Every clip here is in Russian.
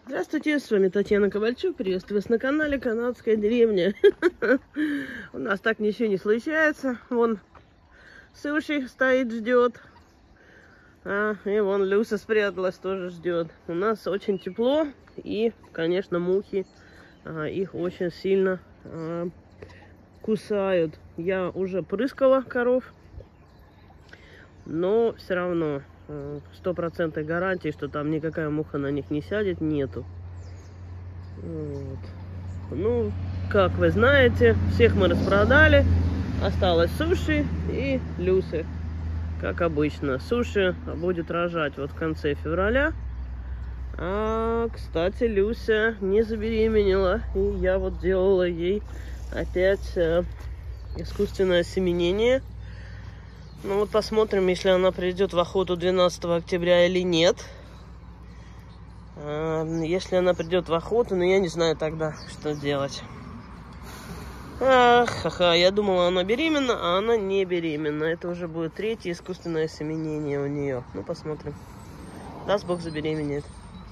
Здравствуйте, с вами Татьяна Ковальчук. Приветствую вас на канале Канадская деревня. У нас так ничего не случается. Вон Суши стоит, ждет. И вон Люся спряталась, тоже ждет. У нас очень тепло и, конечно, мухи. Их очень сильно кусают. Я уже прыскала коров, но все равно 100% гарантии, что там никакая муха на них не сядет, нету. Вот. Ну, как вы знаете, всех мы распродали. Осталось Суши и Люся. Как обычно, Суши будет рожать вот в конце февраля. Кстати, Люся не забеременела. И я вот делала ей опять искусственное осеменение. Ну вот посмотрим, если она придет в охоту 12 октября или нет. Если она придет в охоту, ну я не знаю тогда, что делать. Я думала, она беременна, а она не беременна. Это уже будет третье искусственное осеменение у нее. Ну посмотрим. Даст Бог, забеременеет.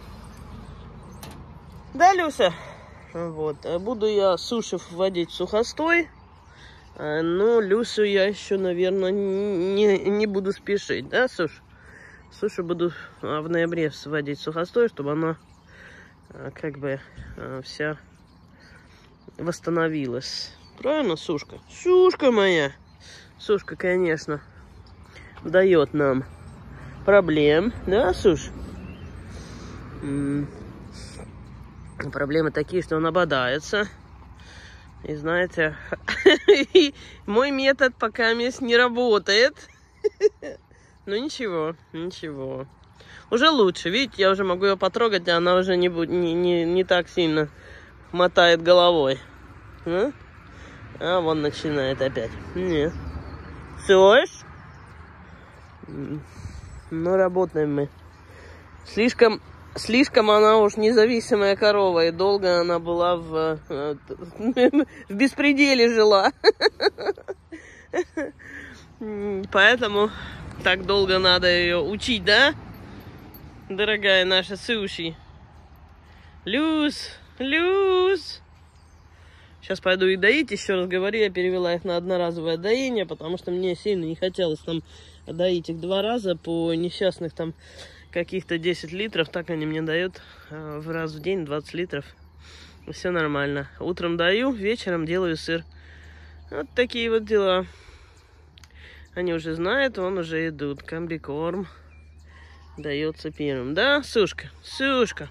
Да, Люся? Вот. Буду я Суши вводить в сухостой. Но Люсю я еще, наверное, не буду спешить, да, Суш? Сушу буду в ноябре сводить в сухостой, чтобы она как бы вся восстановилась. Правильно, Сушка? Сушка моя! Сушка, конечно, дает нам проблем, да, Суш? Проблемы такие, что она бодается. И знаете, мой метод пока не работает. Ну ничего, ничего. Уже лучше. Видите, я уже могу ее потрогать, а она уже не так сильно мотает головой. Вон начинает опять. Не. Слышь? Ну, работаем мы. Слишком она уж независимая корова, и долго она была в беспределе жила. Поэтому так долго надо ее учить, да? Дорогая наша Суши. Люс. Сейчас пойду их доить, еще раз говорю, я перевела их на одноразовое доение, потому что мне сильно не хотелось там доить их 2 раза по несчастных там каких-то 10 литров. Так они мне дают в раз в день 20 литров. Все нормально. Утром даю, вечером делаю сыр. Вот такие вот дела. Они уже знают, вон уже идут. Комбикорм дается первым. Да, Сушка? Сушка.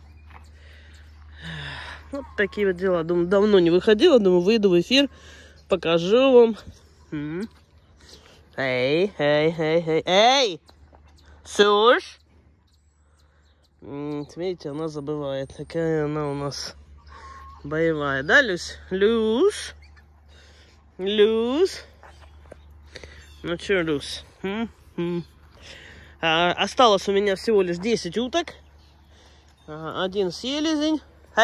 Вот такие вот дела. Думаю, давно не выходила. Думаю, выйду в эфир, покажу вам. Эй! Суш! Видите, она забывает. Какая она у нас боевая. Да, Люсь? Люсь? Ну что, Люсь? Осталось у меня всего лишь 10 уток. 1 селезень.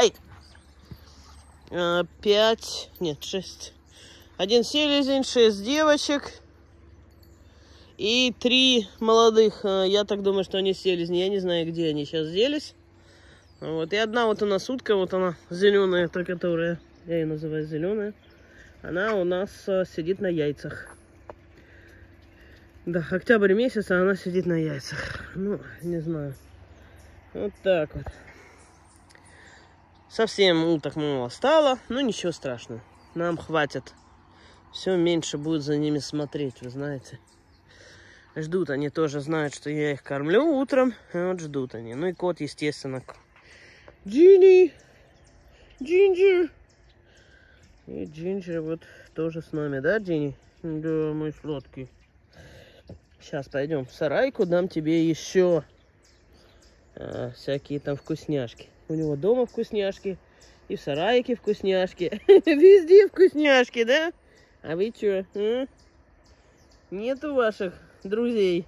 6. 1 селезень, 6 девочек. И 3 молодых. Я так думаю, что они селезни. Я не знаю, где они сейчас делись. Вот. И одна вот у нас утка, вот она зеленая, та, которая, я ее называю зеленая. Она у нас сидит на яйцах. Да, октябрь месяц, а она сидит на яйцах. Ну, не знаю. Вот так вот. Совсем уток мало стало, но ничего страшного. Нам хватит. Все меньше будет за ними смотреть, вы знаете. Ждут они тоже, знают, что я их кормлю утром. Вот ждут они. Ну и кот, естественно. Джинни! Джинджер! И Джинджер вот тоже с нами, да, Джинни? Да, мой сладкий. Сейчас пойдем в сарайку, дам тебе еще всякие там вкусняшки. У него дома вкусняшки, и в сарайке вкусняшки. Везде вкусняшки, да? А вы что? Нету ваших друзей?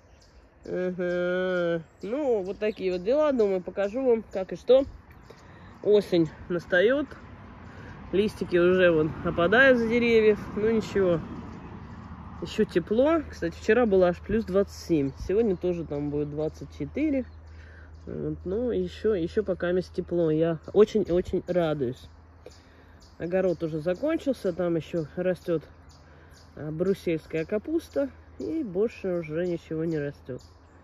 Ну, вот такие вот дела. Думаю, покажу вам, как и что. Осень настает. Листики уже вон опадают с деревьев. Ну, ничего. Еще тепло. Кстати, вчера было аж плюс 27. Сегодня тоже там будет 24. Вот, ну, еще пока мест тепло. Я очень-очень радуюсь. Огород уже закончился. Там еще растет брюссельская капуста. И больше уже ничего не растет.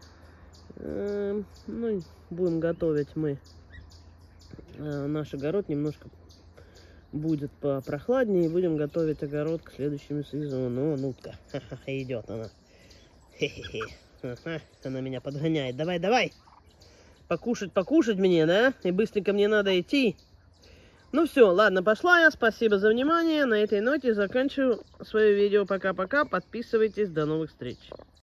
Ну, будем готовить мы. Наш огород немножко будет попрохладнее. И будем готовить огород к следующему сезону. О, ну-ка, идет она. Хе-хе-хе. Она меня подгоняет. Давай, давай. Покушать мне, да? И быстренько мне надо идти. Ну все, ладно, пошла я. Спасибо за внимание. На этой ноте заканчиваю свое видео. Пока-пока. Подписывайтесь. До новых встреч.